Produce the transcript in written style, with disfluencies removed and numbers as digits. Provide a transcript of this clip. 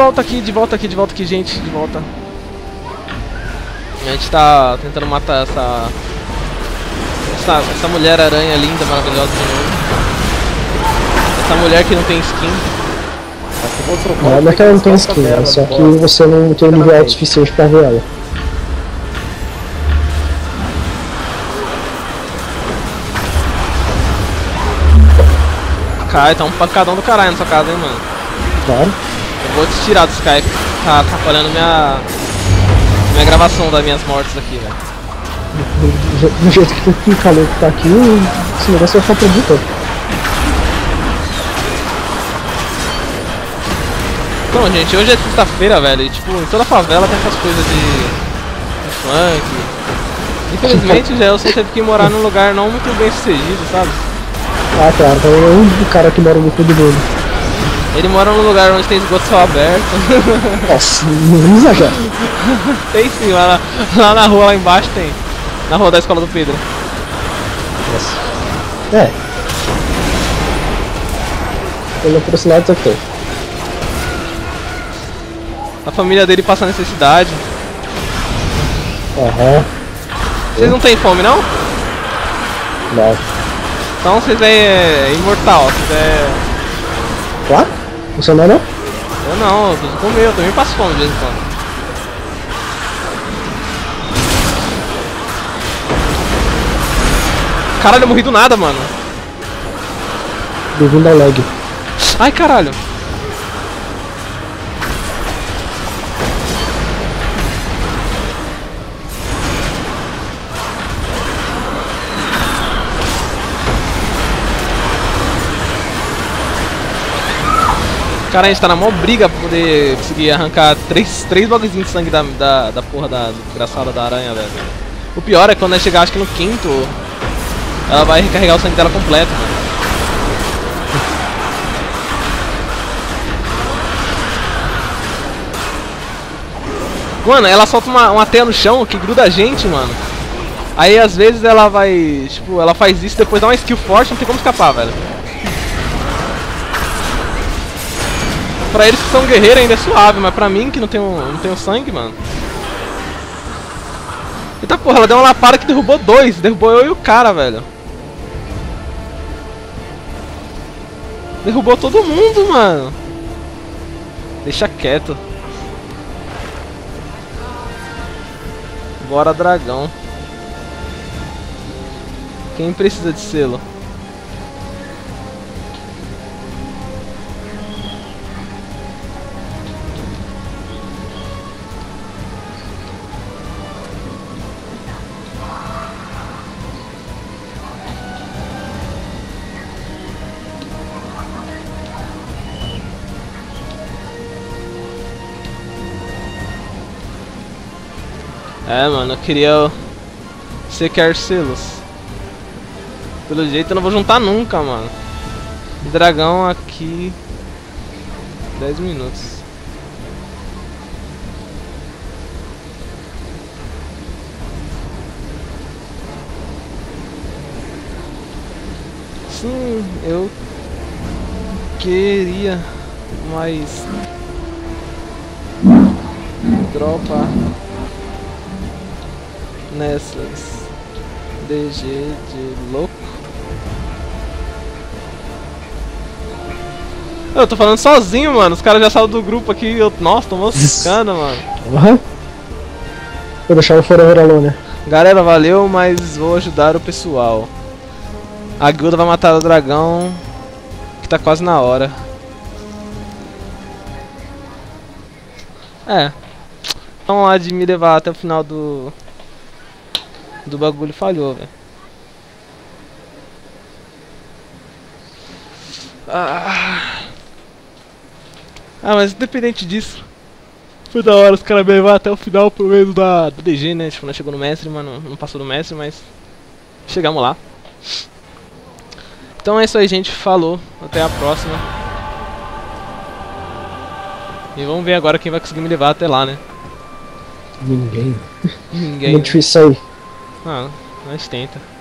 volta aqui, de volta aqui, gente, de volta. A gente tá tentando matar essa mulher aranha linda, maravilhosa de novo. Essa mulher que não tem skin. Não é que ela não tem skin, é só que você não tem nível alto suficiente pra ver ela. Cai, tá um pancadão do caralho nessa casa, hein, mano. Claro. Eu vou te tirar do Skype, tá atrapalhando minha gravação das minhas mortes aqui, velho. Do jeito que o calor que tá aqui, esse negócio vai ficar pro dia todo. Então, gente, hoje é sexta-feira, velho, e tipo, em toda favela tem essas coisas de funk. Infelizmente, o Gelson teve que morar num lugar não muito bem sucedido, sabe? Ah, claro, então é um cara que mora no fundo do mundo. Ele mora num lugar onde tem esgoto céu aberto. Nossa, não exagera. Tem sim, lá na rua, lá embaixo tem. Na rua da escola do Pedro. Nossa. É. Pela proximidade eu tenho. A família dele passa necessidade. Aham. Vocês não têm fome, não? Não. Então vocês é imortal, vocês é... Claro? Você não é não? Eu não, eu preciso comer, eu também passo fome de vez em quando. Caralho, eu morri do nada, mano. Bem-vindo ao lag. Ai, caralho. Cara, a gente tá na maior briga pra poder conseguir arrancar três bagulhinhos de sangue da porra da desgraçada da aranha, velho. O pior é quando ela chegar, acho que no quinto, ela vai recarregar o sangue dela completo, mano. Mano, ela solta uma teia no chão que gruda a gente, mano. Aí às vezes ela vai, tipo, ela faz isso e depois dá uma skill forte, não tem como escapar, velho. Pra eles que são guerreiros ainda é suave, mas pra mim que não tenho sangue, mano. Eita porra, ela deu uma lapada que derrubou dois, derrubou eu e o cara, velho. Derrubou todo mundo, mano. Deixa quieto. Bora, dragão. Quem precisa de selo? É, mano, eu queria... Você quer selos? Pelo jeito eu não vou juntar nunca, mano. Dragão aqui... 10 minutos. Sim, eu... queria... mais... dropa... nessas DG de louco. Eu tô falando sozinho, mano. Os caras já saíram do grupo aqui. Nossa, tô moscando, mano. Uhum. Vou deixar o Forever Alone. Galera, valeu, mas vou ajudar o pessoal. A guilda vai matar o dragão, que tá quase na hora. É. Vamos lá de me levar até o final do bagulho falhou, velho. Mas independente disso, foi da hora os caras me levar até o final pro meio do DG, né? Tipo, nós chegou no mestre, mano. Não passou do mestre, mas chegamos lá. Então é isso aí, gente. Falou. Até a próxima. E vamos ver agora quem vai conseguir me levar até lá, né? Ninguém. Ninguém. Muito difícil sair. Ah, nós tenta.